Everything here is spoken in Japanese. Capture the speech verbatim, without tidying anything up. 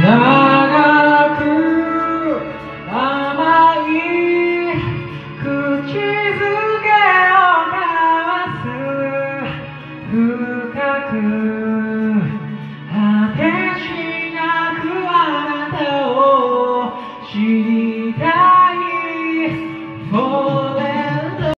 長く甘い口づけを交わす深く果てしなくあなたを知り